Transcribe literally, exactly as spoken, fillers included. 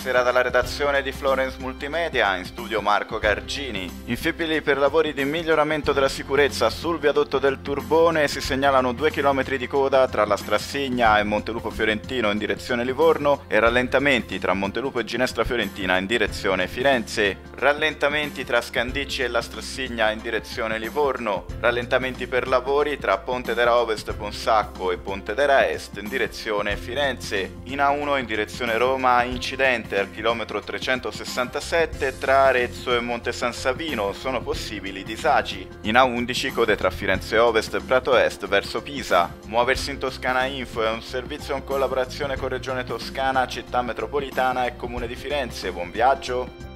Buonasera dalla redazione di Florence Multimedia, in studio Marco Gargini. Infibili per lavori di miglioramento della sicurezza sul viadotto del Turbone si segnalano due chilometri di coda tra la Strassigna e Montelupo Fiorentino in direzione Livorno e rallentamenti tra Montelupo e Ginestra Fiorentina in direzione Firenze. Rallentamenti tra Scandicci e la Strassigna in direzione Livorno. Rallentamenti per lavori tra Ponte d'Era Ovest Ponsacco e Ponte d'Era Est in direzione Firenze. In A uno in direzione Roma, incidente al chilometro trecentosessantasette tra Arezzo e Monte San Savino, sono possibili disagi. In A undici code tra Firenze Ovest e Prato Est verso Pisa. Muoversi in Toscana Info è un servizio in collaborazione con Regione Toscana, Città Metropolitana e Comune di Firenze. Buon viaggio!